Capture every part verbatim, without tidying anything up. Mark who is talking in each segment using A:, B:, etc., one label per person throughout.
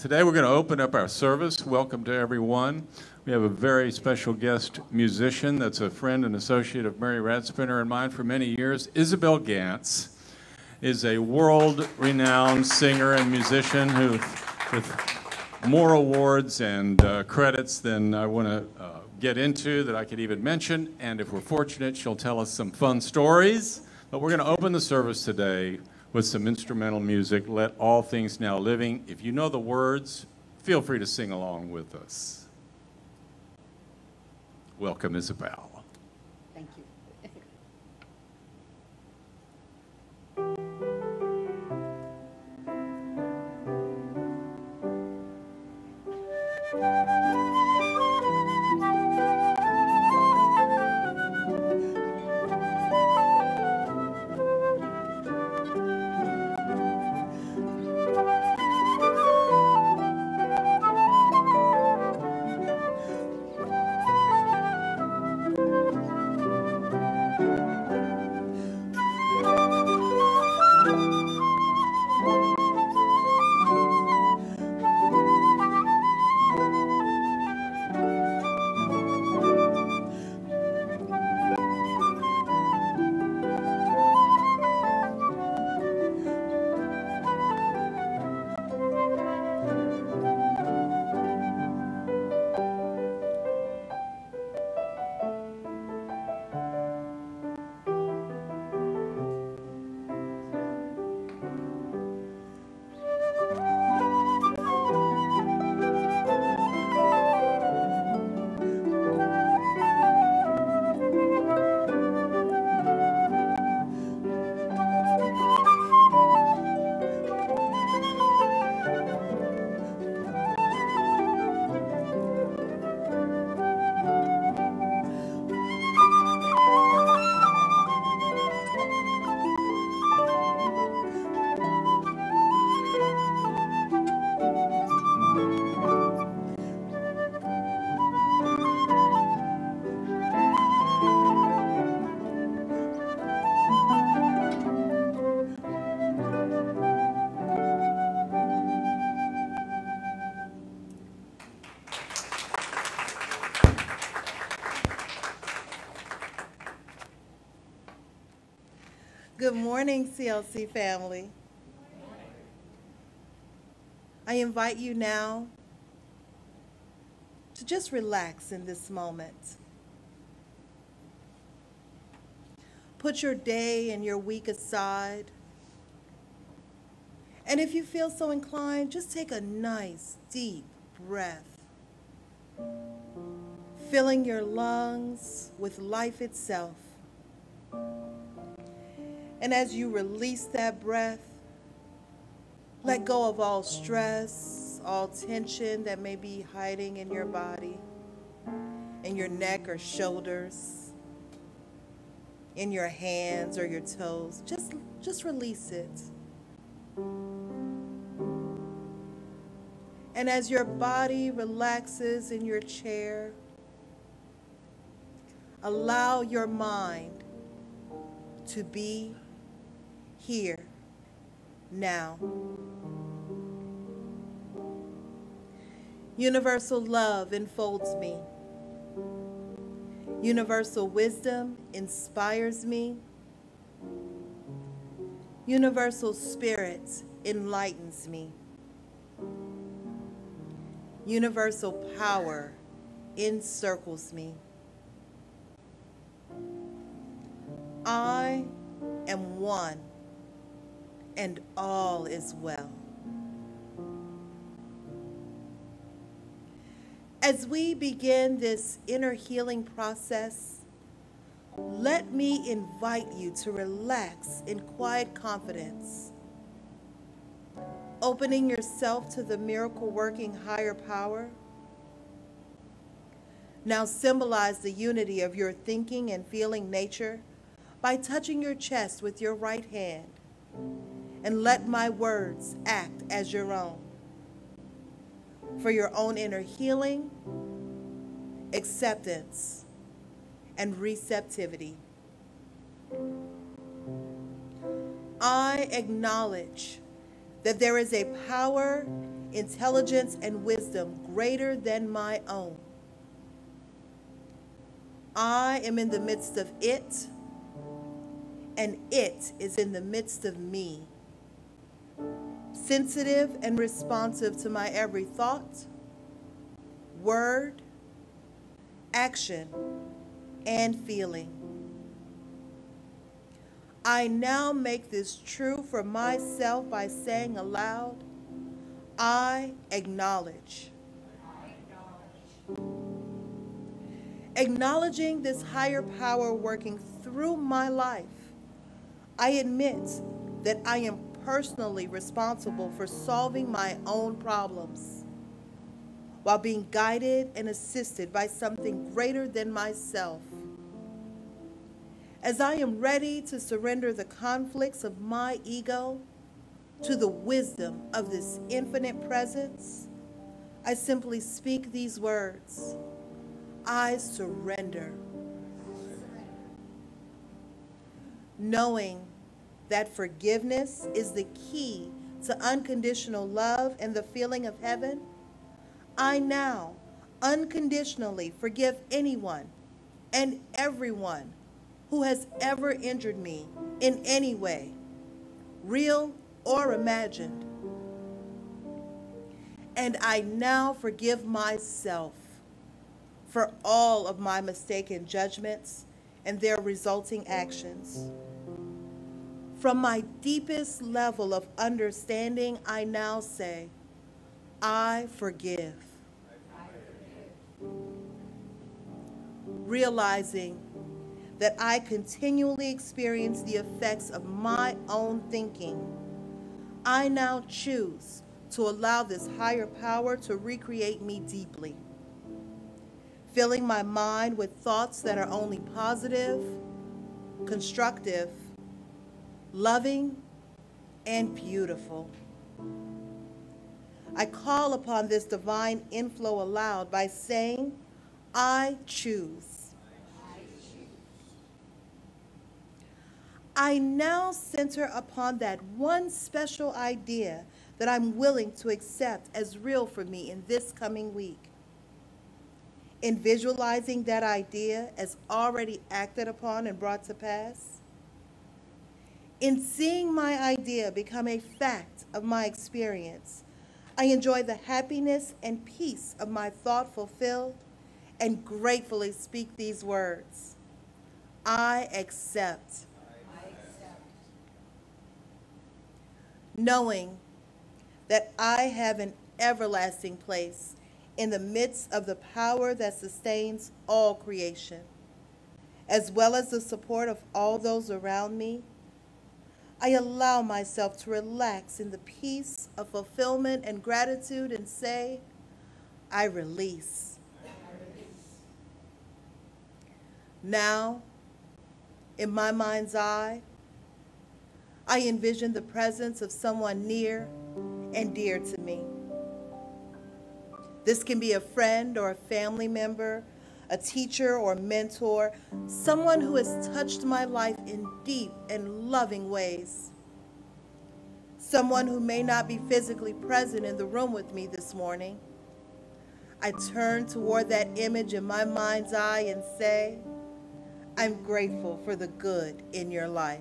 A: Today we're going to open up our service. Welcome to everyone. We have a very special guest musician that's a friend and associate of Mary Radspinner and mine for many years. Isabel Gantz is a world-renowned singer and musician who, with more awards and uh, credits than I want to uh, get into that I could even mention. And if we're fortunate, she'll tell us some fun stories. But we're going to open the service today with some instrumental music, Let All Things Now Living. If you know the words, feel free to sing along with us. Welcome, Isabel.
B: Thank you. Good morning, C L C family. I invite you now to just relax in this moment. Put your day and your week aside. And if you feel so inclined, just take a nice, deep breath, filling your lungs with life itself. And as you release that breath, let go of all stress, all tension that may be hiding in your body, in your neck or shoulders, in your hands or your toes. Just, just release it. And as your body relaxes in your chair, allow your mind to be here, now. Universal love enfolds me. Universal wisdom inspires me. Universal spirit enlightens me. Universal power encircles me. I am one, and all is well. As we begin this inner healing process, let me invite you to relax in quiet confidence, opening yourself to the miracle-working higher power. Now symbolize the unity of your thinking and feeling nature by touching your chest with your right hand, and let my words act as your own, for your own inner healing, acceptance, and receptivity. I acknowledge that there is a power intelligence, and wisdom greater than my own. I am in the midst of it, and it is in the midst of me, sensitive and responsive to my every thought, word, action, and feeling. I now make this true for myself by saying aloud, I acknowledge. Acknowledging this higher power working through my life, I admit that I am personally responsible for solving my own problems while being guided and assisted by something greater than myself. As I am ready to surrender the conflicts of my ego to the wisdom of this infinite presence, I simply speak these words. I surrender. Knowing that forgiveness is the key to unconditional love and the feeling of heaven, I now unconditionally forgive anyone and everyone who has ever injured me in any way, real or imagined. And I now forgive myself for all of my mistaken judgments and their resulting actions. From my deepest level of understanding, I now say, I forgive. Realizing that I continually experience the effects of my own thinking, I now choose to allow this higher power to recreate me deeply, filling my mind with thoughts that are only positive, constructive, loving, and beautiful. I call upon this divine inflow aloud by saying, I choose. I now center upon that one special idea that I'm willing to accept as real for me in this coming week. In visualizing that idea as already acted upon and brought to pass, in seeing my idea become a fact of my experience, I enjoy the happiness and peace of my thought fulfilled and gratefully speak these words. I accept. Knowing that I have an everlasting place in the midst of the power that sustains all creation, as well as the support of all those around me, I allow myself to relax in the peace of fulfillment and gratitude and say, I release. I release. Now, in my mind's eye, I envision the presence of someone near and dear to me. This can be a friend or a family member, a teacher or mentor, someone who has touched my life in deep and loving ways. Someone who may not be physically present in the room with me this morning. I turn toward that image in my mind's eye and say, I'm grateful for the good in your life.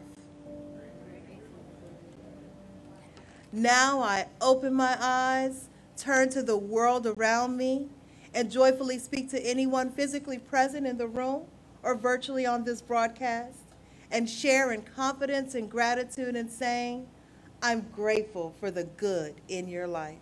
B: Now I open my eyes, turn to the world around me, and joyfully speak to anyone physically present in the room or virtually on this broadcast, and share in confidence and gratitude in saying, I'm grateful for the good in your life.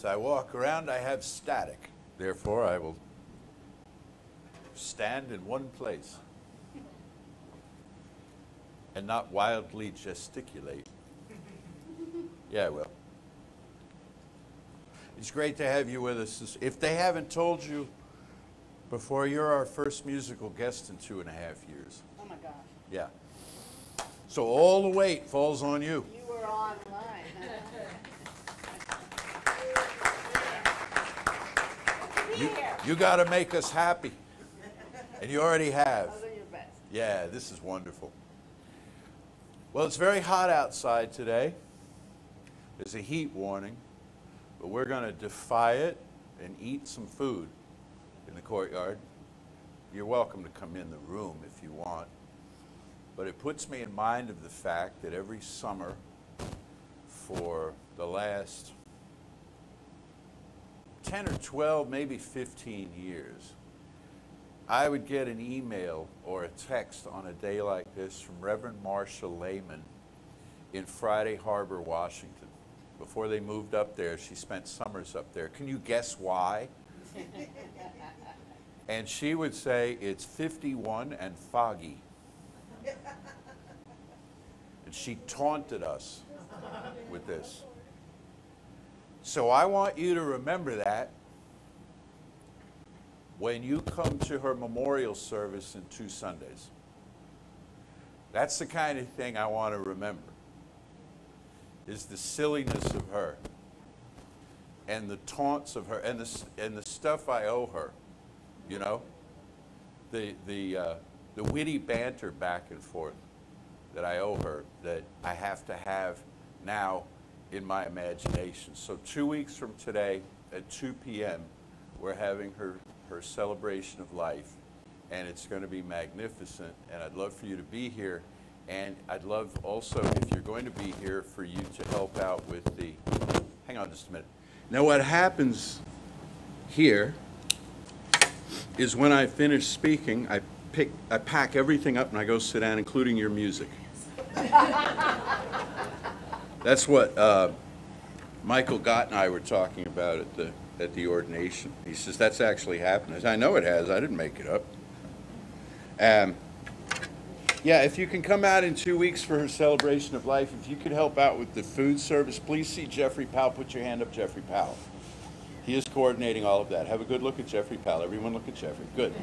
C: As I walk around, I have static. Therefore, I will stand in one place and not wildly gesticulate. Yeah, I will. It's great to have you with us. If they haven't told you before, you're our first musical guest in two and a half years.
D: Oh my gosh.
C: Yeah. So all the weight falls on you.
D: You were online.
C: You, you got to make us happy. And you already have.
D: I'll do your best.
C: Yeah, this is wonderful. Well, it's very hot outside today. There's a heat warning, but we're going to defy it and eat some food in the courtyard. You're welcome to come in the room if you want. But it puts me in mind of the fact that every summer for the last ten or twelve, maybe fifteen years, I would get an email or a text on a day like this from Reverend Marcia Lehman in Friday Harbor, Washington. Before they moved up there, she spent summers up there. Can you guess why? And she would say, it's fifty-one and foggy. And she taunted us with this. So I want you to remember that when you come to her memorial service in two Sundays. That's the kind of thing I want to remember, is the silliness of her and the taunts of her and the, and the stuff I owe her, you know, the, the, uh, the witty banter back and forth that I owe her, that I have to have now in my imagination. So two weeks from today at two p m, we're having her, her celebration of life, and it's going to be magnificent, and I'd love for you to be here, and I'd love also, if you're going to be here, for you to help out with the, hang on just a minute. Now what happens here is when I finish speaking, I pick, I pack everything up and I go sit down, including your music. That's what uh, Michael Gott and I were talking about at the at the ordination. He says, that's actually happened. I said, I know it has. I didn't make it up. Um, yeah, if you can come out in two weeks for her celebration of life, if you could help out with the food service, please see Jeffrey Powell. Put your hand up, Jeffrey Powell. He is coordinating all of that. Have a good look at Jeffrey Powell. Everyone look at Jeffrey. Good.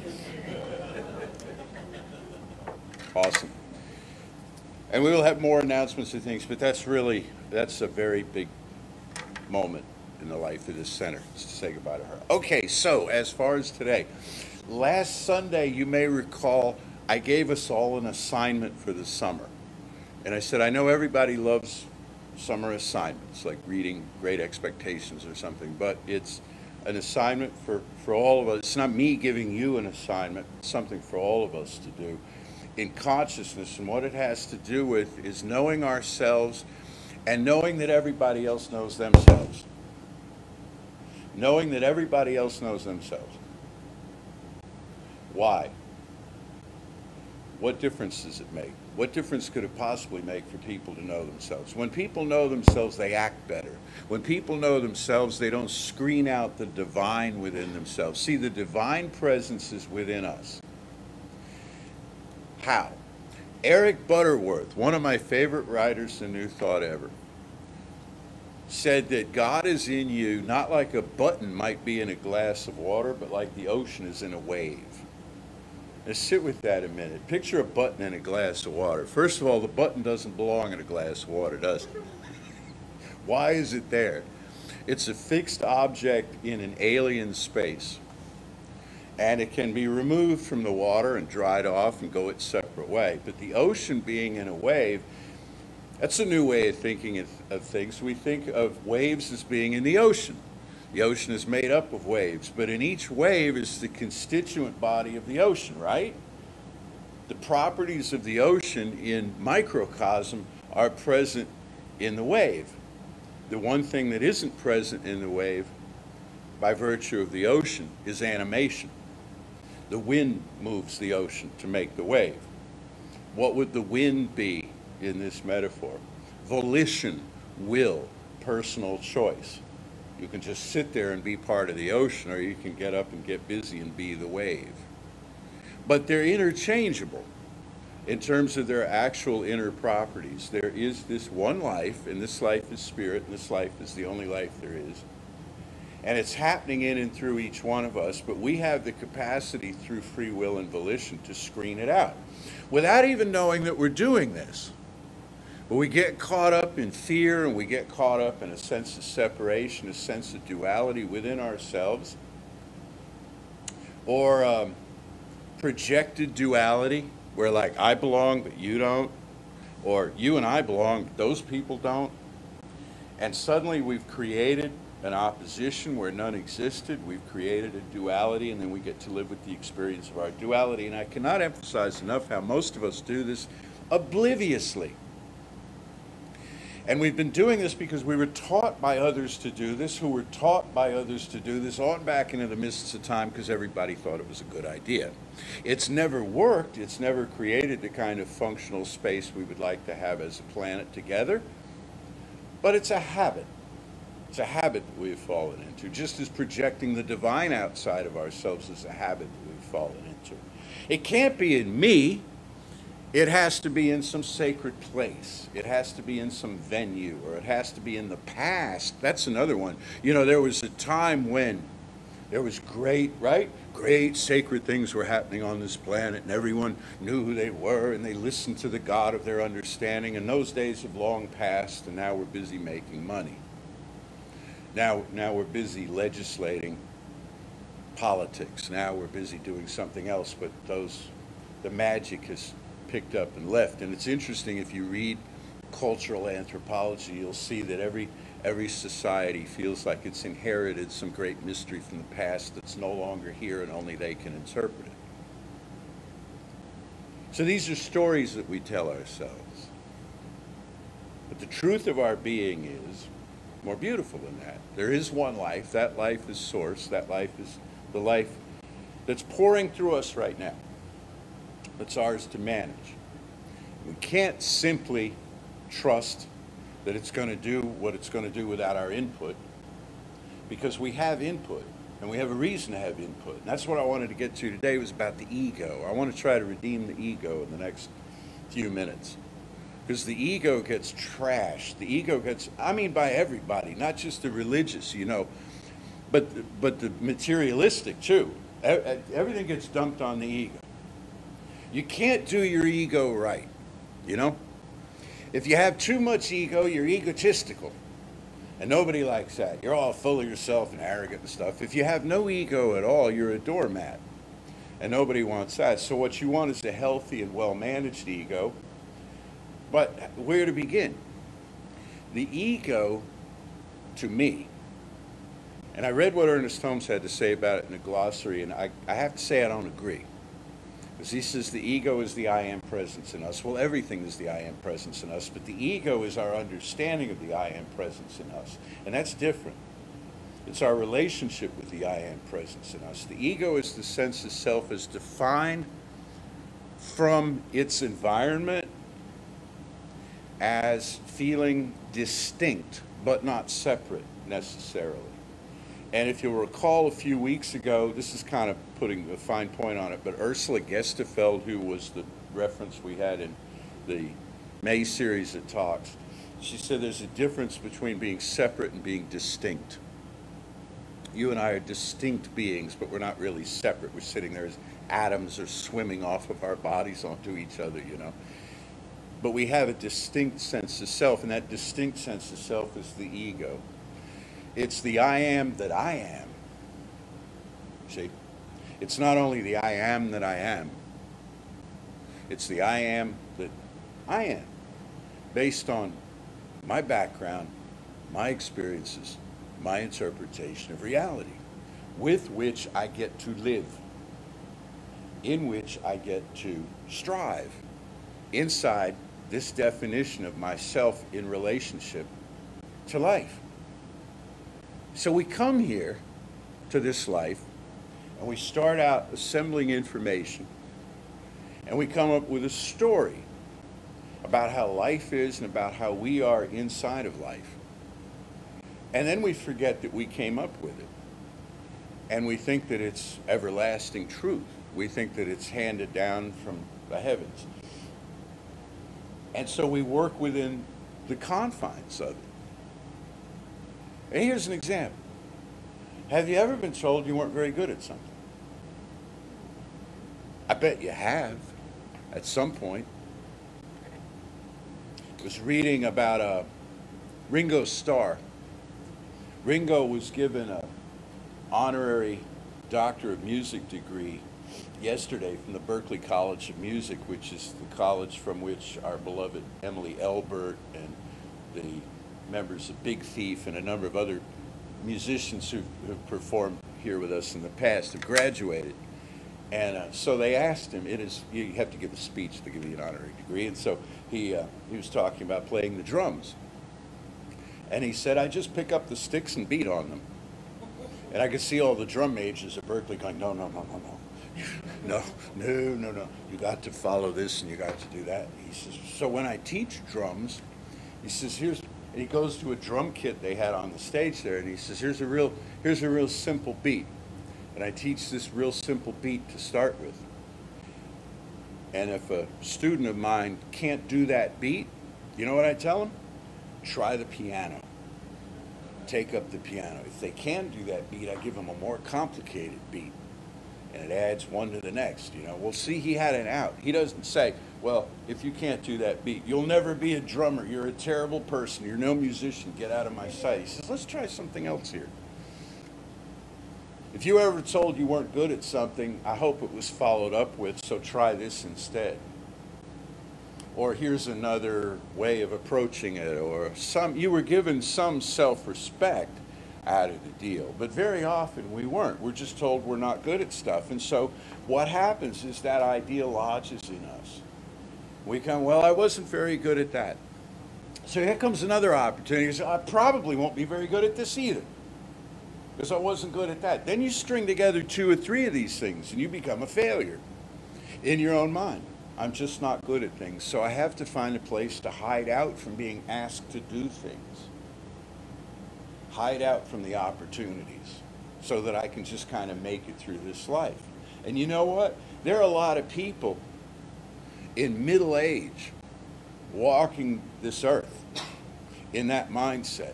C: Awesome. And we will have more announcements and things, but that's really, that's a very big moment in the life of this center, to say goodbye to her. Okay, so as far as today, last Sunday, you may recall, I gave us all an assignment for the summer. And I said, I know everybody loves summer assignments, like reading Great Expectations or something, but it's an assignment for, for all of us. It's not me giving you an assignment, it's something for all of us to do in consciousness. And what it has to do with is knowing ourselves and knowing that everybody else knows themselves. Knowing that everybody else knows themselves. Why? What difference does it make? What difference could it possibly make for people to know themselves? When people know themselves, they act better. When people know themselves, they don't screen out the divine within themselves. See, the divine presence is within us. How? Eric Butterworth, one of my favorite writers in New Thought ever, said that God is in you, not like a button might be in a glass of water, but like the ocean is in a wave. Now sit with that a minute. Picture a button in a glass of water. First of all, the button doesn't belong in a glass of water, does it? Why is it there? It's a fixed object in an alien space. And it can be removed from the water and dried off and go its separate way. But the ocean being in a wave, that's a new way of thinking of, of things. We think of waves as being in the ocean. The ocean is made up of waves, but in each wave is the constituent body of the ocean, right? The properties of the ocean in microcosm are present in the wave. The one thing that isn't present in the wave, by virtue of the ocean, is animation. The wind moves the ocean to make the wave. What would the wind be in this metaphor? Volition, will, personal choice. You can just sit there and be part of the ocean, or you can get up and get busy and be the wave. But they're interchangeable in terms of their actual inner properties. There is this one life, and this life is spirit, and this life is the only life there is. And it's happening in and through each one of us, but we have the capacity through free will and volition to screen it out without even knowing that we're doing this. But we get caught up in fear, and we get caught up in a sense of separation, a sense of duality within ourselves, or um, projected duality, where like I belong but you don't, or you and I belong but those people don't. And suddenly we've created an opposition where none existed. We've created a duality, and then we get to live with the experience of our duality. And I cannot emphasize enough how most of us do this obliviously. And we've been doing this because we were taught by others to do this, who were taught by others to do this, on back into the mists of time, because everybody thought it was a good idea. It's never worked. It's never created the kind of functional space we would like to have as a planet together. But it's a habit. It's a habit that we've fallen into, just as projecting the divine outside of ourselves is a habit that we've fallen into. It can't be in me. It has to be in some sacred place. It has to be in some venue, or it has to be in the past. That's another one. You know, there was a time when there was great, right? Great sacred things were happening on this planet, and everyone knew who they were, and they listened to the God of their understanding. And those days have long passed, and now we're busy making money. Now, now we're busy legislating politics. Now we're busy doing something else, but those, the magic has picked up and left. And it's interesting, if you read cultural anthropology, you'll see that every every society feels like it's inherited some great mystery from the past that's no longer here, and only they can interpret it. So these are stories that we tell ourselves. But the truth of our being is more beautiful than that. There is one life. That life is source. That life is the life that's pouring through us right now. It's ours to manage. We can't simply trust that it's going to do what it's going to do without our input, because we have input, and we have a reason to have input. And that's what I wanted to get to today, was about the ego. I want to try to redeem the ego in the next few minutes, because the ego gets trashed. The ego gets, I mean by everybody, not just the religious, you know, but, but the materialistic too. Everything gets dumped on the ego. You can't do your ego right, you know? If you have too much ego, you're egotistical. And nobody likes that. You're all full of yourself and arrogant and stuff. If you have no ego at all, you're a doormat. And nobody wants that. So what you want is a healthy and well-managed ego. But where to begin? The ego, to me, and I read what Ernest Holmes had to say about it in the glossary, and I, I have to say I don't agree. Because he says the ego is the I am presence in us. Well, everything is the I am presence in us, but the ego is our understanding of the I am presence in us. And that's different. It's our relationship with the I am presence in us. The ego is the sense of self as defined from its environment as feeling distinct, but not separate necessarily. And if you'll recall a few weeks ago, this is kind of putting a fine point on it, but Ursula Gestefeld, who was the reference we had in the May series of talks, she said there's a difference between being separate and being distinct. You and I are distinct beings, but we're not really separate. We're sitting there as atoms or swimming off of our bodies onto each other, you know. But we have a distinct sense of self, and that distinct sense of self is the ego. It's the I am that I am. See? It's not only the I am that I am. It's the I am that I am, based on my background, my experiences, my interpretation of reality, with which I get to live, in which I get to strive, inside this definition of myself in relationship to life. So we come here to this life, and we start out assembling information, and we come up with a story about how life is and about how we are inside of life. And then we forget that we came up with it. And we think that it's everlasting truth. We think that it's handed down from the heavens. And so we work within the confines of it. And here's an example. Have you ever been told you weren't very good at something? I bet you have, at some point. I was reading about a Ringo Starr. Ringo was given an honorary Doctor of Music degree yesterday from the Berklee College of Music, which is the college from which our beloved Emily Elbert and the members of Big Thief and a number of other musicians who have performed here with us in the past have graduated. And uh, so they asked him, it is, you have to give a speech to give you an honorary degree, and so he, uh, he was talking about playing the drums. And he said, I just pick up the sticks and beat on them. And I could see all the drum majors at Berklee going, no, no, no, no, no. No, no, no, no. You got to follow this and you got to do that. He says, so when I teach drums, he says, here's, and he goes to a drum kit they had on the stage there, and he says, here's a real, here's a real simple beat. And I teach this real simple beat to start with. And if a student of mine can't do that beat, you know what I tell them? Try the piano. Take up the piano. If they can do that beat, I give them a more complicated beat. And it adds one to the next, you know. Well, see, he had an out. He doesn't say, well, if you can't do that beat, you'll never be a drummer. You're a terrible person. You're no musician. Get out of my sight. He says, let's try something else here. If you were ever told you weren't good at something, I hope it was followed up with, so try this instead. Or here's another way of approaching it, or some, you were given some self-respect out of the deal. But very often we weren't. We're just told we're not good at stuff. And so what happens is that idea lodges in us. We come, well, I wasn't very good at that. So here comes another opportunity. So I probably won't be very good at this either, because I wasn't good at that. Then you string together two or three of these things and you become a failure in your own mind. I'm just not good at things, so I have to find a place to hide out from being asked to do things. Hide out from the opportunities so that I can just kind of make it through this life. And you know what? There are a lot of people in middle age walking this earth in that mindset.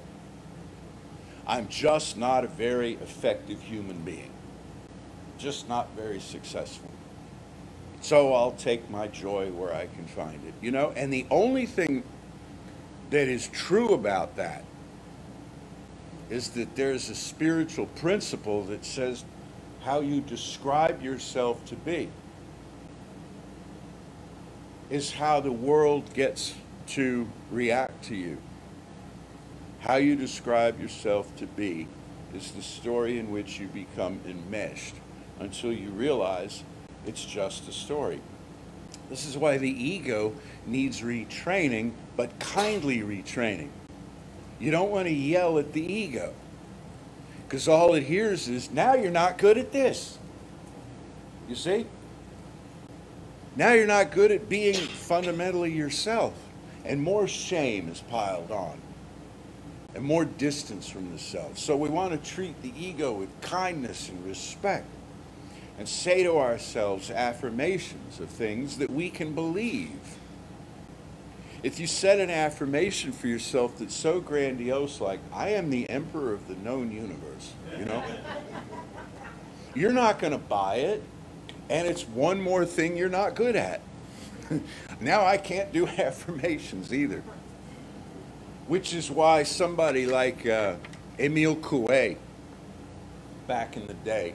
C: I'm just not a very effective human being. Just not very successful. So I'll take my joy where I can find it, you know? And the only thing that is true about that is that there's a spiritual principle that says how you describe yourself to be is how the world gets to react to you. How you describe yourself to be is the story in which you become enmeshed until you realize it's just a story. This is why the ego needs retraining, but kindly retraining. You don't want to yell at the ego, because all it hears is, now you're not good at this. You see? Now you're not good at being fundamentally yourself, and more shame is piled on, and more distance from the self. So we want to treat the ego with kindness and respect, and say to ourselves affirmations of things that we can believe. If you set an affirmation for yourself that's so grandiose, like, I am the emperor of the known universe, you know, you're not going to buy it, and it's one more thing you're not good at. Now I can't do affirmations either, which is why somebody like uh, Emile Coué, back in the day,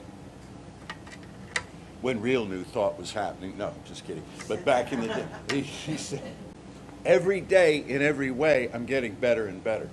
C: when real New Thought was happening, no, just kidding, but back in the day, he, he said, every day, in every way, I'm getting better and better.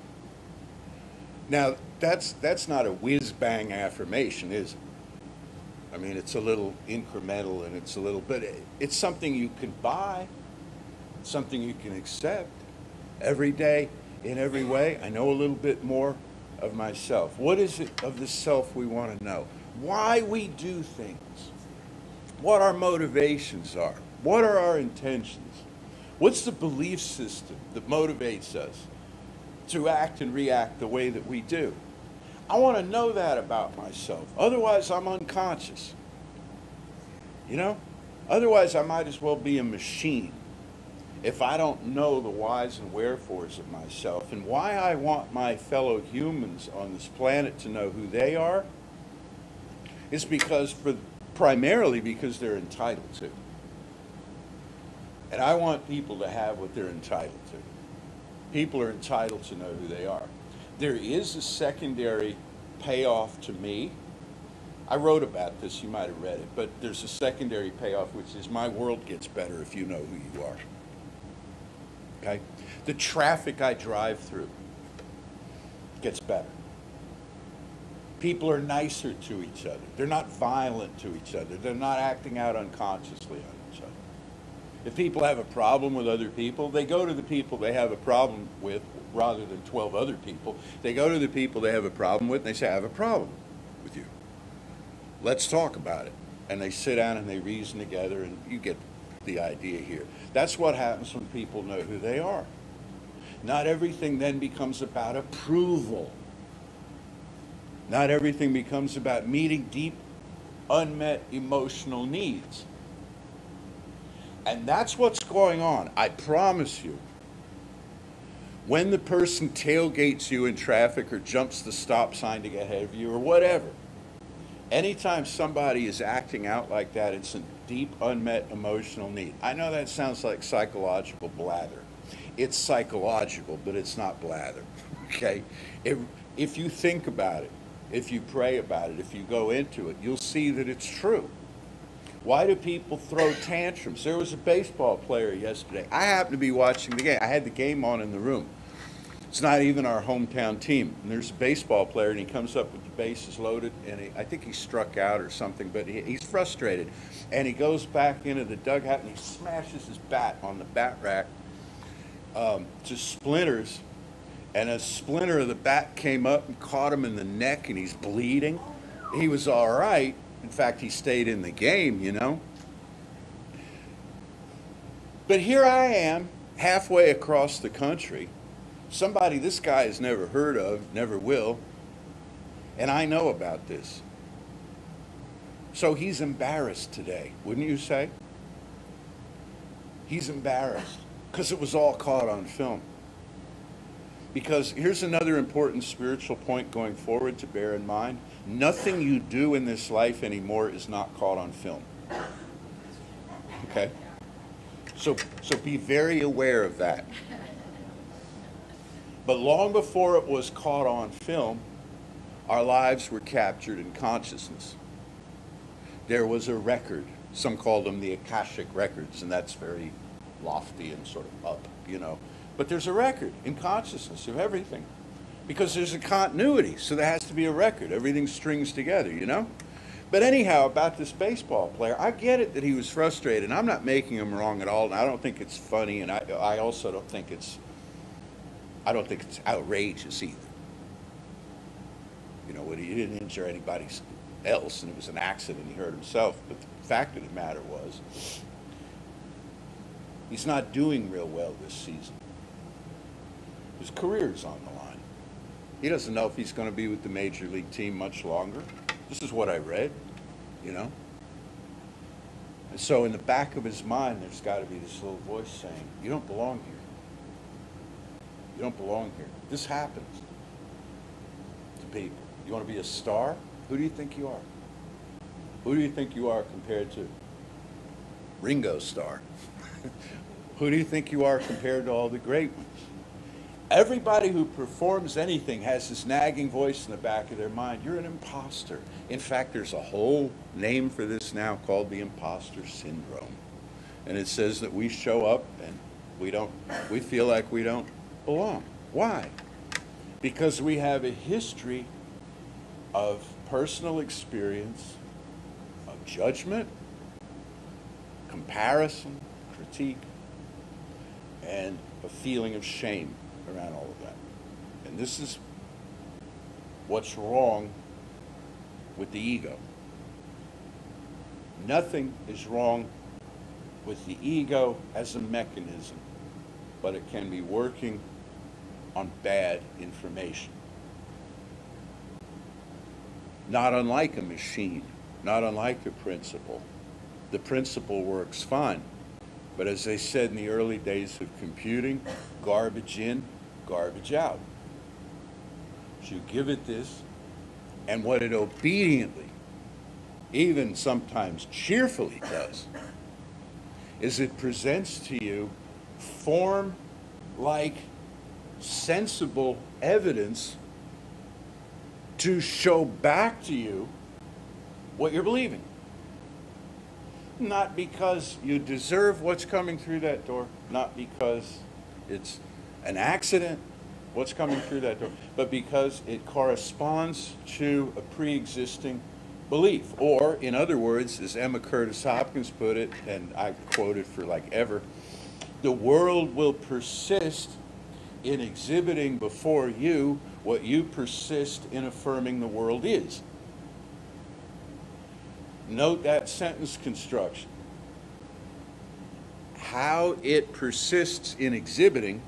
C: Now, that's, that's not a whiz-bang affirmation, is it? I mean, it's a little incremental, and it's a little, but it, it's something you can buy, something you can accept. Every day, in every way, I know a little bit more of myself. What is it of the self we want to know? Why we do things. What our motivations are. What are our intentions? What's the belief system that motivates us? to act and react the way that we do. I want to know that about myself. Otherwise, I'm unconscious. You know? Otherwise, I might as well be a machine if I don't know the whys and wherefores of myself. And why I want my fellow humans on this planet to know who they are is because, for primarily because they're entitled to. And I want people to have what they're entitled to. People are entitled to know who they are. There is a secondary payoff to me. I wrote about this, you might have read it, but there's a secondary payoff, which is my world gets better if you know who you are. Okay? The traffic I drive through gets better. People are nicer to each other. They're not violent to each other. They're not acting out unconsciously on each other. If people have a problem with other people, they go to the people they have a problem with rather than twelve other people. They go to the people they have a problem with and they say, I have a problem with you. Let's talk about it. And they sit down and they reason together, and you get the idea here. That's what happens when people know who they are. Not everything then becomes about approval. Not everything becomes about meeting deep, unmet emotional needs. And that's what's going on. I promise you. When the person tailgates you in traffic or jumps the stop sign to get ahead of you or whatever, anytime somebody is acting out like that, it's a deep, unmet emotional need. I know that sounds like psychological blather. It's psychological, but it's not blather, okay? If, if you think about it, if you pray about it, if you go into it, you'll see that it's true. Why do people throw tantrums? There was a baseball player yesterday. I happened to be watching the game. I had the game on in the room. It's not even our hometown team. And there's a baseball player, and he comes up with the bases loaded, and he, I think he struck out or something, but he, he's frustrated. And he goes back into the dugout, and he smashes his bat on the bat rack um, to splinters. And a splinter of the bat came up and caught him in the neck, and he's bleeding. He was all right. In fact, he stayed in the game, you know. But here I am, halfway across the country, somebody this guy has never heard of, never will, and I know about this. So he's embarrassed today, wouldn't you say? He's embarrassed because it was all caught on film. Because here's another important spiritual point going forward to bear in mind. Nothing you do in this life anymore is not caught on film. Okay? So, so be very aware of that. But long before it was caught on film, our lives were captured in consciousness. There was a record. Some call them the Akashic records, and that's very lofty and sort of up, you know. But there's a record in consciousness of everything. Because there's a continuity, so there has to be a record. Everything strings together, you know? But anyhow, about this baseball player, I get it that he was frustrated, and I'm not making him wrong at all, and I don't think it's funny, and I, I also don't think it's, I don't think it's outrageous either. You know, what, he didn't injure anybody else, and it was an accident, he hurt himself, but the fact of the matter was, he's not doing real well this season. His career's on the line. He doesn't know if he's going to be with the major league team much longer. This is what I read, you know. And so in the back of his mind, there's got to be this little voice saying, you don't belong here. You don't belong here. This happens to people. You want to be a star? Who do you think you are? Who do you think you are compared to Ringo Starr? Who do you think you are compared to all the great ones? Everybody who performs anything has this nagging voice in the back of their mind. You're an imposter. In fact, there's a whole name for this now called the imposter syndrome. And it says that we show up and we don't, we feel like we don't belong. Why? Because we have a history of personal experience, of judgment, comparison, critique, and a feeling of shame around all of that. And this is what's wrong with the ego. Nothing is wrong with the ego as a mechanism, but it can be working on bad information. Not unlike a machine, not unlike a principle. The principle works fine. But as they said in the early days of computing, garbage in, garbage out. So you give it this, and what it obediently, even sometimes cheerfully does, is it presents to you form-like, sensible evidence to show back to you what you're believing. Not because you deserve what's coming through that door, not because it's an accident, what's coming through that door, but because it corresponds to a pre-existing belief. Or, in other words, as Emma Curtis Hopkins put it, and I quoted for like ever, the world will persist in exhibiting before you what you persist in affirming the world is. Note that sentence construction. How it persists in exhibiting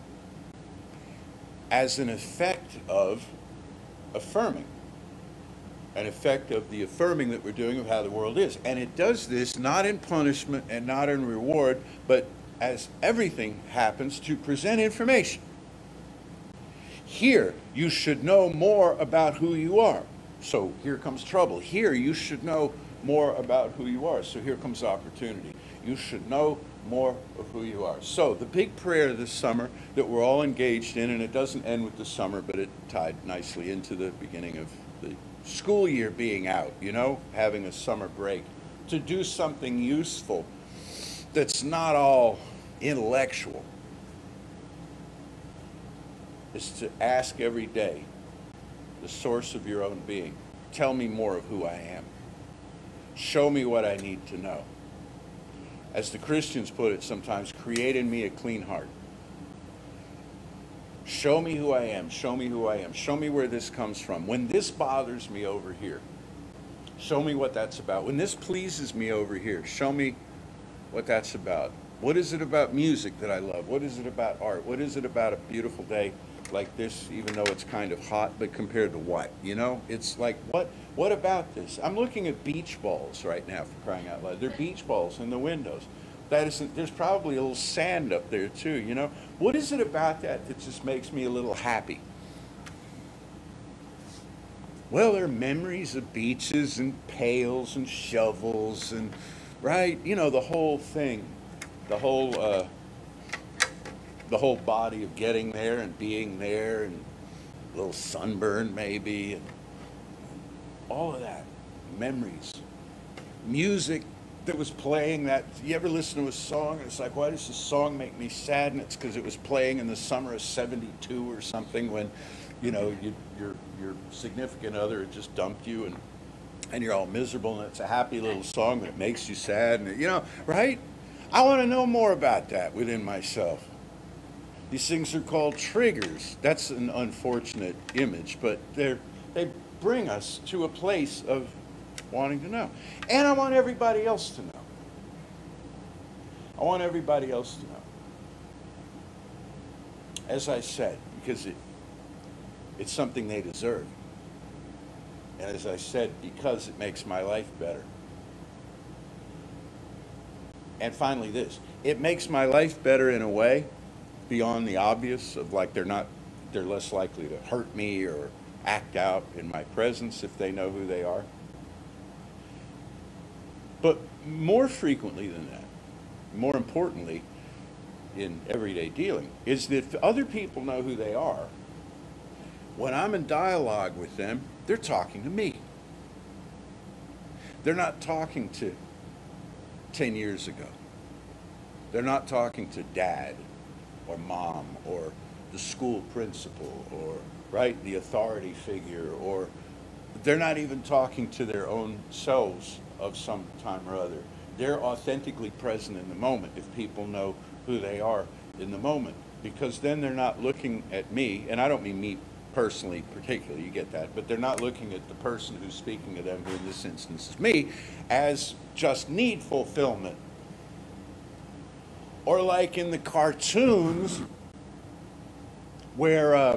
C: as an effect of affirming. An effect of the affirming that we're doing of how the world is. And it does this not in punishment and not in reward, but as everything happens, to present information. Here, you should know more about who you are. So here comes trouble. Here, you should know more about who you are. So here comes opportunity. You should know more of who you are. So the big prayer this summer that we're all engaged in, and it doesn't end with the summer, but it tied nicely into the beginning of the school year being out, you know, having a summer break, to do something useful that's not all intellectual, is to ask every day the source of your own being. Tell me more of who I am. Show me what I need to know. As the Christians put it sometimes, create in me a clean heart. Show me who I am. Show me who I am. Show me where this comes from. When this bothers me over here, show me what that's about. When this pleases me over here, show me what that's about. What is it about music that I love? What is it about art? What is it about a beautiful day like this, even though it's kind of hot, but compared to what? You know, it's like, what What about this? I'm looking at beach balls right now, for crying out loud. They're beach balls in the windows. That isn't, there's probably a little sand up there too, you know? What is it about that that just makes me a little happy? Well, there are memories of beaches and pails and shovels and, right, you know, the whole thing, the whole, uh, the whole body of getting there and being there, and a little sunburn maybe, and all of that, memories, music that was playing. That, you ever listen to a song and it's like, why does this song make me sad? And it's because it was playing in the summer of seventy-two or something, when, you know, you, your your significant other had just dumped you, and and you're all miserable, and it's a happy little song, but it makes you sad, and you know, right? I want to know more about that within myself. These things are called triggers. That's an unfortunate image, but they're they bring us to a place of wanting to know. And I want everybody else to know. I want everybody else to know. As I said, because it it's something they deserve. And as I said, because it makes my life better. And finally this, it makes my life better in a way beyond the obvious of, like, they're not, they're less likely to hurt me or act out in my presence if they know who they are. But more frequently than that, more importantly in everyday dealing, is that if other people know who they are, when I'm in dialogue with them, they're talking to me. They're not talking to ten years ago. They're not talking to dad or mom or the school principal or, right, the authority figure, or they're not even talking to their own selves of some time or other. They're authentically present in the moment if people know who they are in the moment, because then they're not looking at me, and I don't mean me personally particularly, you get that, but they're not looking at the person who's speaking to them, who in this instance is me, as just need fulfillment. Or like in the cartoons, where, uh,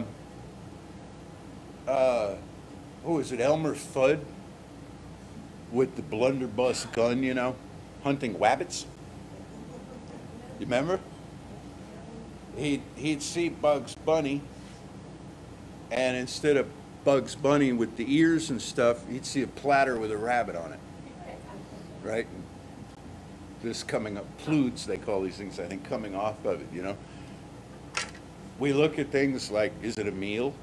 C: uh, who is it, Elmer Fudd with the blunderbuss gun, you know, hunting wabbits? You remember? He'd, he'd see Bugs Bunny, and instead of Bugs Bunny with the ears and stuff, he'd see a platter with a rabbit on it, right? This coming up, pludes, they call these things, I think, coming off of it, you know? We look at things like, is it a meal?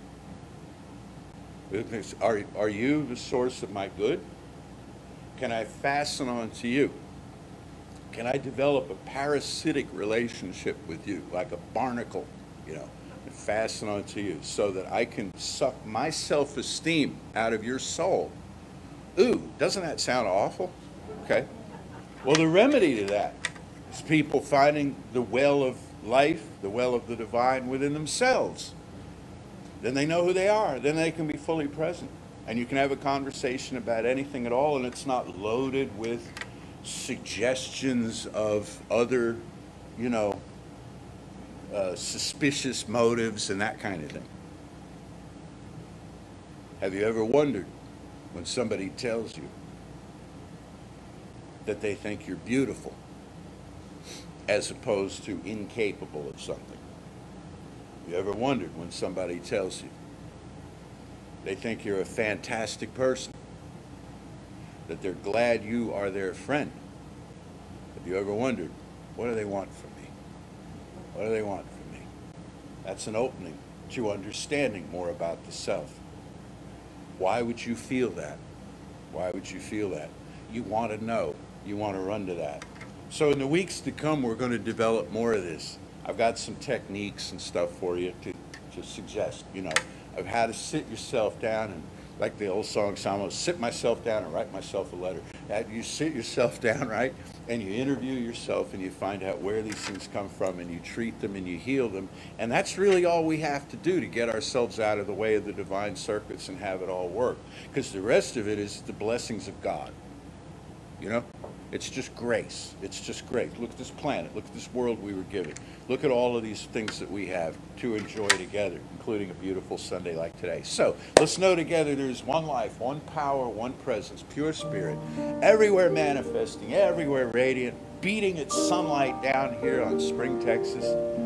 C: Are, are you the source of my good? Can I fasten on to you? Can I develop a parasitic relationship with you, like a barnacle, you know, and fasten on to you so that I can suck my self-esteem out of your soul? Ooh, doesn't that sound awful? Okay. Well, the remedy to that is people finding the well of life, the well of the divine within themselves. Then they know who they are. Then they can be fully present. And you can have a conversation about anything at all, and it's not loaded with suggestions of other, you know, uh, suspicious motives and that kind of thing. Have you ever wondered when somebody tells you that they think you're beautiful as opposed to incapable of something? You ever wondered when somebody tells you they think you're a fantastic person, that they're glad you are their friend? Have you ever wondered, what do they want from me? What do they want from me? That's an opening to understanding more about the self. Why would you feel that? Why would you feel that? You want to know. You want to run to that. So in the weeks to come, we're going to develop more of this. I've got some techniques and stuff for you to, to suggest, you know, of how to sit yourself down and, like the old song, Samo, sit myself down and write myself a letter. You sit yourself down, right, and you interview yourself and you find out where these things come from and you treat them and you heal them. And that's really all we have to do to get ourselves out of the way of the divine circuits and have it all work. Because the rest of it is the blessings of God, you know? It's just grace. It's just grace. Look at this planet. Look at this world we were given. Look at all of these things that we have to enjoy together, including a beautiful Sunday like today. So let's know together there's one life, one power, one presence, pure spirit, everywhere manifesting, everywhere radiant, beating its sunlight down here on Spring, Texas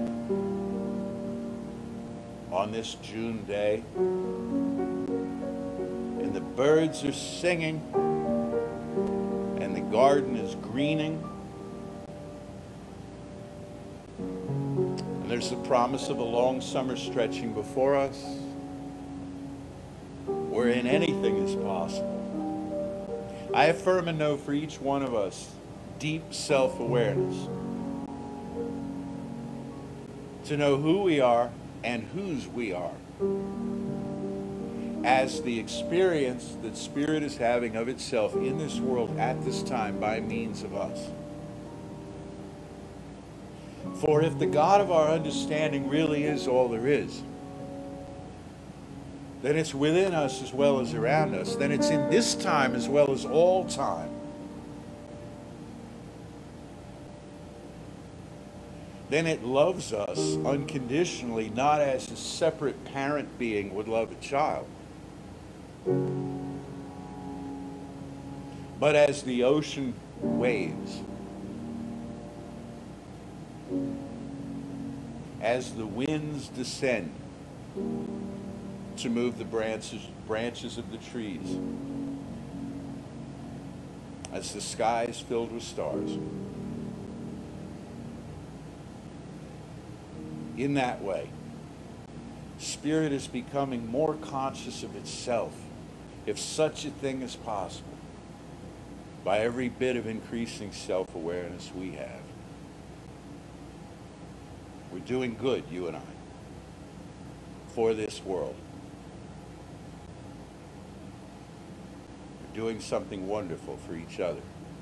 C: on this June day. And the birds are singing. And the garden is greening. And there's the promise of a long summer stretching before us, wherein anything is possible. I affirm and know for each one of us deep self-awareness to know who we are and whose we are, as the experience that Spirit is having of itself in this world at this time by means of us. For if the God of our understanding really is all there is, then it's within us as well as around us. Then it's in this time as well as all time. Then it loves us unconditionally, not as a separate parent being would love a child, but as the ocean waves, as the winds descend to move the branches, branches of the trees, as the sky is filled with stars. In that way, Spirit is becoming more conscious of itself, if such a thing is possible, by every bit of increasing self-awareness we have. We're doing good, you and I, for this world. We're doing something wonderful for each other,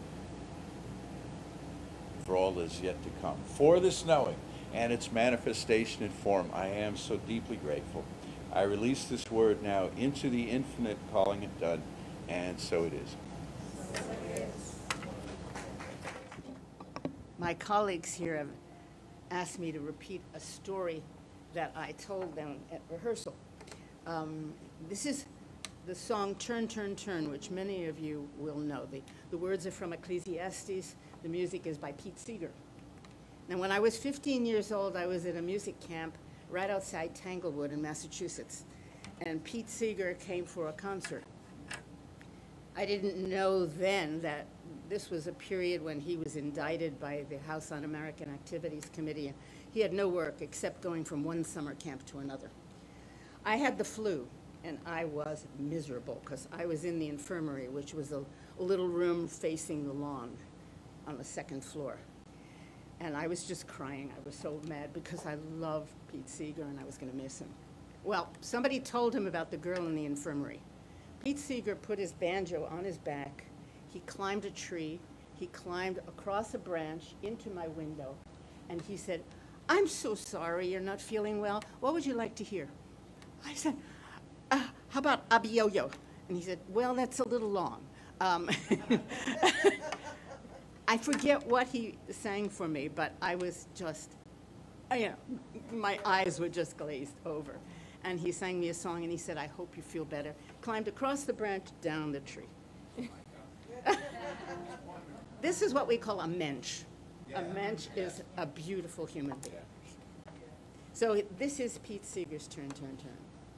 C: for all that's yet to come. For this knowing and its manifestation in form, I am so deeply grateful. I release this word now into the infinite, calling it done, and so it is.
D: My colleagues here have asked me to repeat a story that I told them at rehearsal. Um, this is the song Turn, Turn, Turn, which many of you will know. The, the words are from Ecclesiastes. The music is by Pete Seeger. Now, when I was fifteen years old, I was at a music camp right outside Tanglewood in Massachusetts, and Pete Seeger came for a concert. I didn't know then that this was a period when he was indicted by the House Un-American Activities Committee, and he had no work except going from one summer camp to another. I had the flu, and I was miserable because I was in the infirmary, which was a, a little room facing the lawn on the second floor. And I was just crying. I was so mad because I loved Pete Seeger and I was going to miss him. Well, somebody told him about the girl in the infirmary. Pete Seeger put his banjo on his back. He climbed a tree. He climbed across a branch into my window. And he said, "I'm so sorry you're not feeling well. What would you like to hear?" I said, uh, how about Abiyoyo? And he said, "Well, that's a little long." Um, I forget what he sang for me, but I was just, you know, my eyes were just glazed over. And he sang me a song, and he said, "I hope you feel better." Climbed across the branch, down the tree. This is what we call a mensch. A mensch is a beautiful human being. So this is Pete Seeger's Turn, Turn, Turn.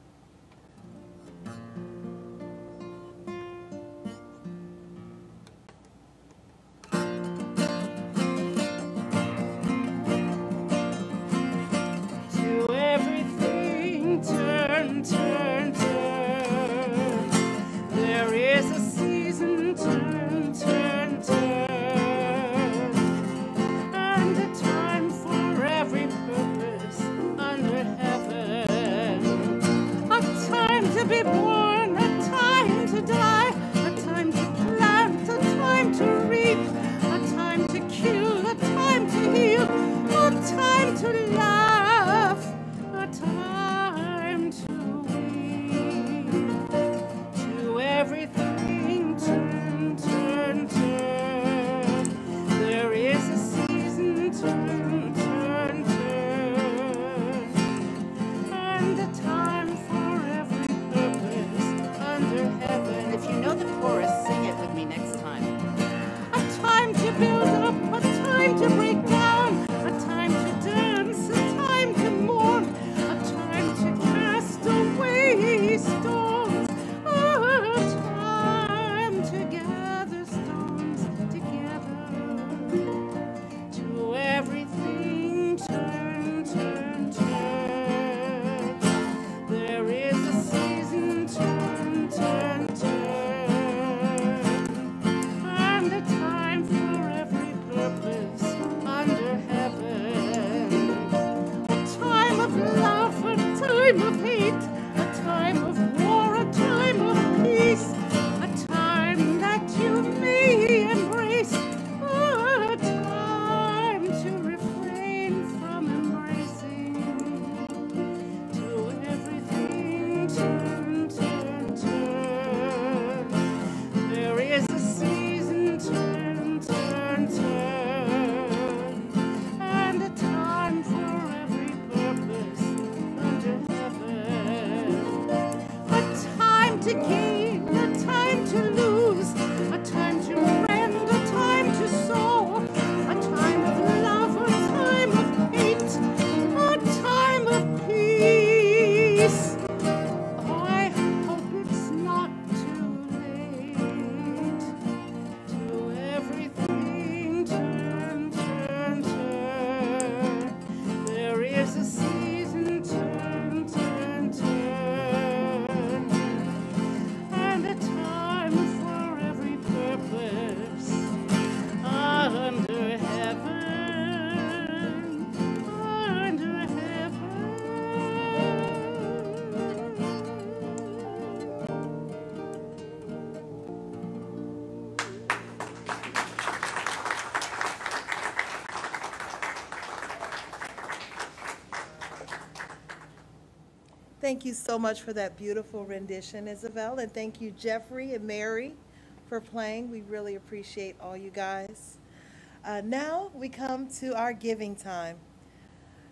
B: Thank you so much for that beautiful rendition, Isabel, and thank you, Jeffrey and Mary, for playing. We really appreciate all you guys. Uh, now we come to our giving time.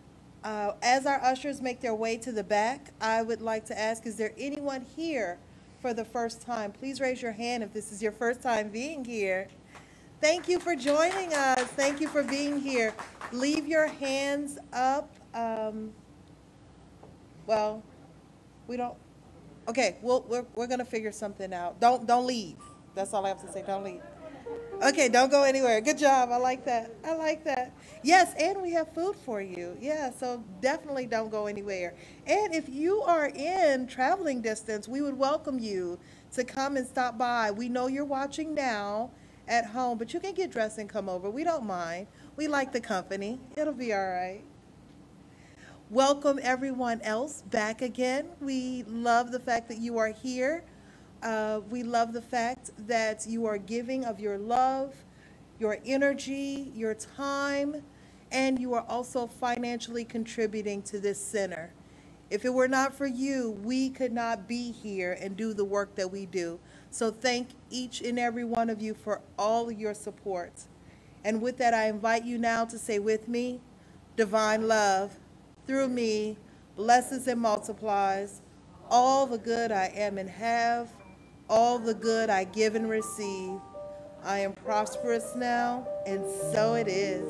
B: Uh, as our ushers make their way to the back, I would like to ask, is there anyone here for the first time? Please raise your hand if this is your first time being here. Thank you for joining us. Thank you for being here. Leave your hands up. Um, well, we don't, okay, we'll, we're, we're gonna figure something out. Don't, don't leave. That's all I have to say, don't leave. Okay, don't go anywhere. Good job, I like that, I like that. Yes, and we have food for you. Yeah, so definitely don't go anywhere. And if you are in traveling distance, we would welcome you to come and stop by. We know you're watching now at home, but you can get dressed and come over. We don't mind. We like the company. It'll be all right. Welcome everyone else back again. We love the fact that you are here. Uh, we love the fact that you are giving of your love, your energy, your time, and you are also financially contributing to this center. If it were not for you, we could not be here and do the work that we do. So thank each and every one of you for all of your support. And with that, I invite you now to say with me, divine love, through me, blesses and multiplies all the good I am and have, all the good I give and receive. I am prosperous now, and so it is.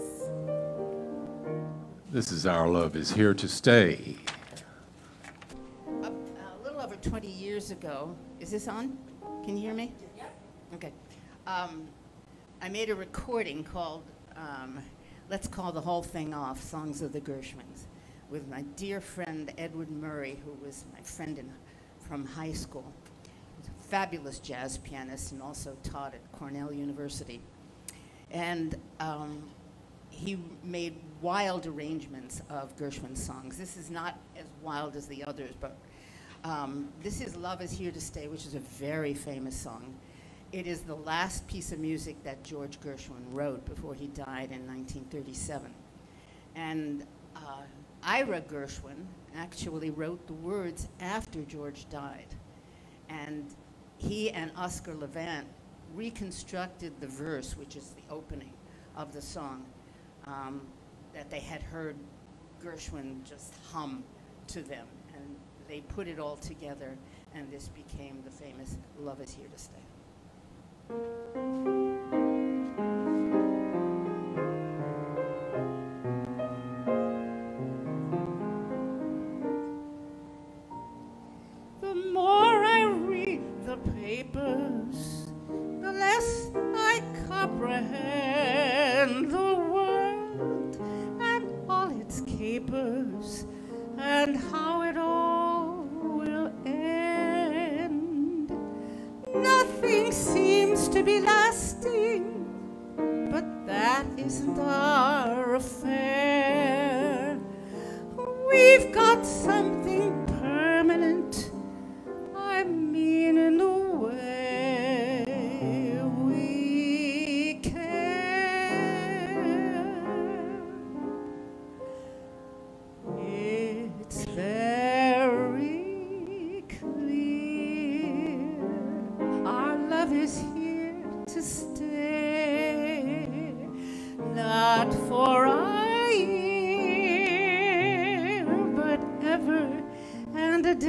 A: This is Our Love is Here to Stay.
D: A, a little over twenty years ago, is this on? Can you hear me? Yeah. Okay. Um, I made a recording called um, Let's Call the Whole Thing Off, Songs of the Gershwins, with my dear friend Edward Murray, who was my friend in, from high school. He's a fabulous jazz pianist and also taught at Cornell University. And um, he made wild arrangements of Gershwin songs. This is not as wild as the others, but um, this is Love is Here to Stay, which is a very famous song. It is the last piece of music that George Gershwin wrote before he died in nineteen thirty-seven. And uh, Ira Gershwin actually wrote the words after George died. And he and Oscar Levant reconstructed the verse, which is the opening of the song, um, that they had heard Gershwin just hum to them. And they put it all together, and this became the famous Love is Here to Stay. The more I read the papers, the less I comprehend the world and all its capers, and how it all will end. Nothing seems to be lasting, but that isn't our affair. We've got something permanent, I mean in the way we care. It's very clear, our love is here to stay, not for a year, but ever and a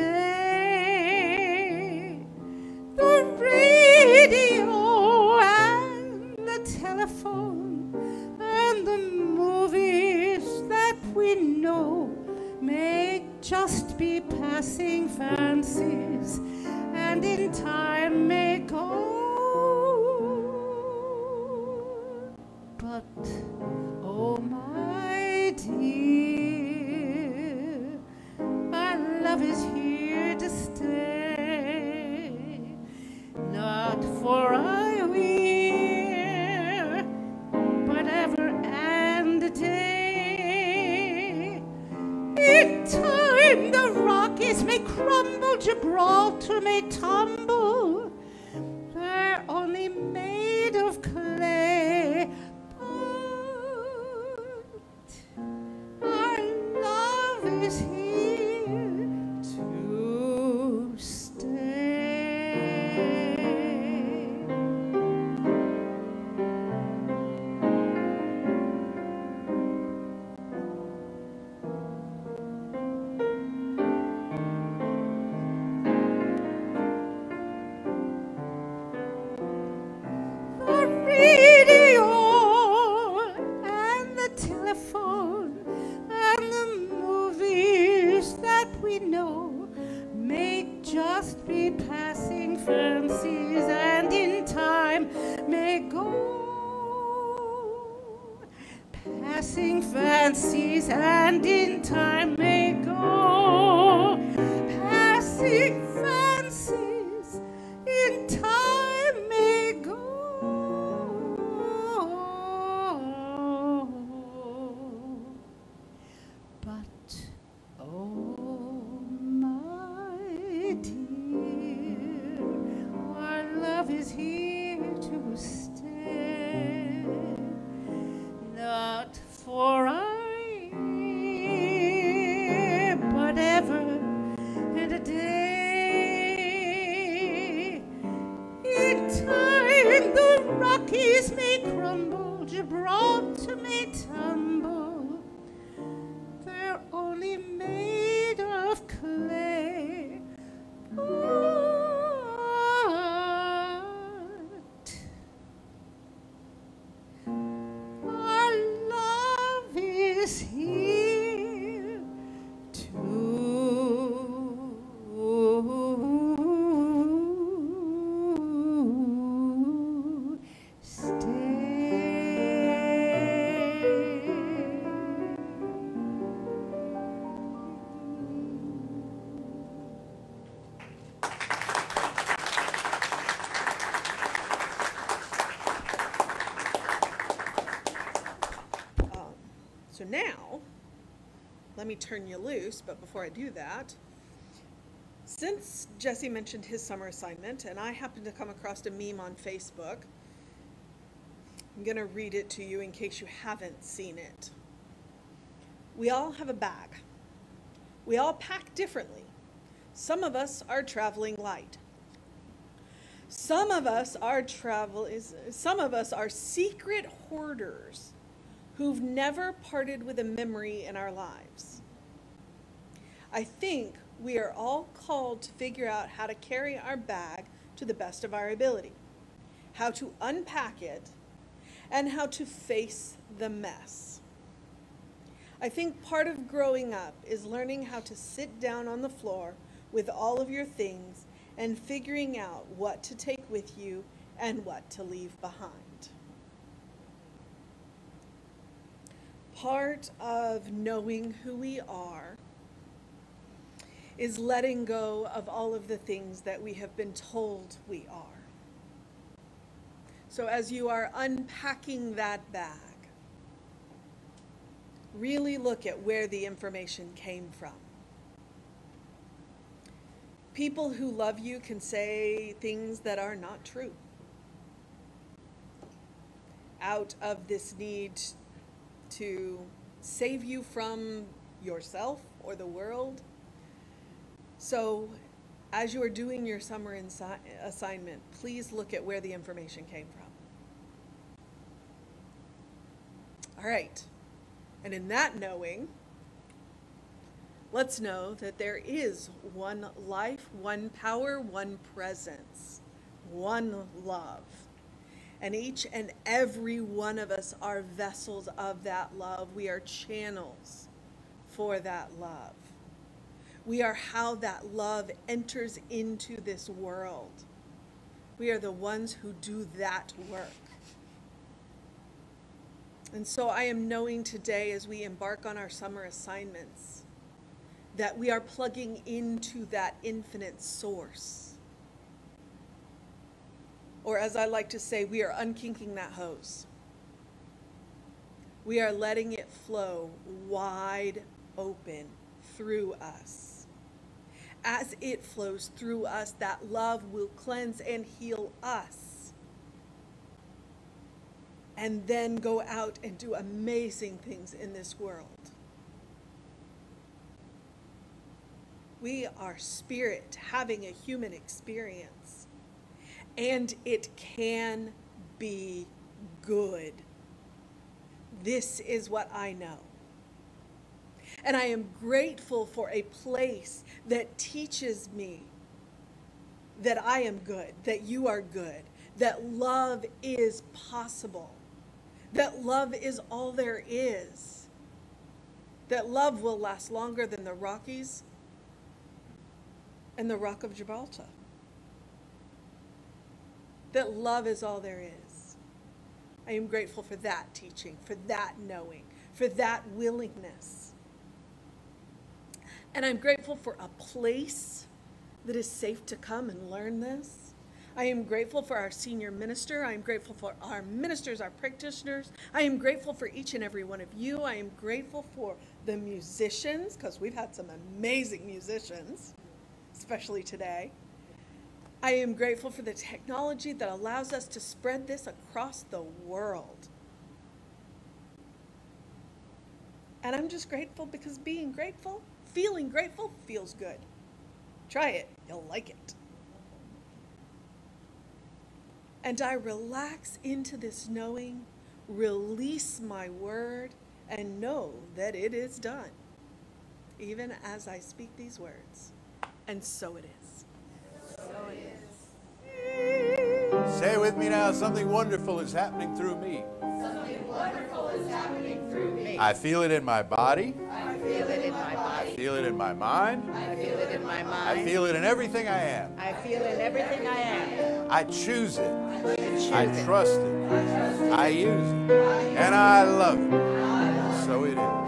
D: day. The radio and the telephone and the movies that we know may just be passing fancies, and in time may go. But, oh my dear, our love is here to stay, not for a year, but ever and a day. In time the Rockies may crumble, Gibraltar may tumble, they're only made of clay, but our love is here to stay. may go, passing fancies and in time may go, passing fancies in time may go. But oh my dear, our love is here to stay, not for I, but ever and a day. In time the Rockies may crumble, Gibraltar may tumble, they're only made of clay. But our love is here to stay.
B: So now, let me turn you loose, but before I do that, since Jesse mentioned his summer assignment, and I happened to come across a meme on Facebook, I'm going to read it to you in case you haven't seen it. We all have a bag. We all pack differently. Some of us are traveling light. Some of us are travel is some of us are secret hoarders who've never parted with a memory in our lives. I think we are all called to figure out how to carry our bag to the best of our ability, how to unpack it, and how to face the mess. I think part of growing up is learning how to sit down on the floor with all of your things and figuring out what to take with you and what to leave behind. Part of knowing who we are is letting go of all of the things that we have been told we are. So as you are unpacking that bag, really look at where the information came from. People who love you can say things that are not true out of this need to save you from yourself or the world. So as you are doing your summer insi- assignment, please look at where the information came from. All right, and in that knowing, let's know that there is one life, one power, one presence, one love. And each and every one of us are vessels of that love. We are channels for that love. We are how that love enters into this world. We are the ones who do that work. And so I am knowing today as we embark on our summer assignments that we are plugging into that infinite source. Or as I like to say, we are unkinking that hose. We are letting it flow wide open through us. As it flows through us, that love will cleanse and heal us. And then go out and do amazing things in this world. We are spirit having a human experience. And it can be good. This is what I know. And I am grateful for a place that teaches me that I am good, that you are good, that love is possible, that love is all there is, that love will last longer than the Rockies and the Rock of Gibraltar. That love is all there is. I am grateful for that teaching, for that knowing, for that willingness. And I'm grateful for a place that is safe to come and learn this. I am grateful for our senior minister. I am grateful for our ministers, our practitioners. I am grateful for each and every one of you. I am grateful for the musicians, because we've had some amazing musicians, especially today. I am grateful for the technology that allows us to spread this across the world. And I'm just grateful because being grateful, feeling grateful, feels good. Try it, you'll like it. And I relax into this knowing, release my word, and know that it is done, even as I speak these words. And so it is. So it is.
C: Say with me now, something wonderful is happening through me.
D: Something wonderful is happening through me.
C: I feel it in my body.
D: I feel it in my body.
C: I feel it in my mind.
D: I feel it in my mind.
C: I feel it in everything I am.
D: I feel it in everything I am.
C: I choose it.
D: I choose
C: I
D: it.
C: trust it. I use it. And I love it. So it is.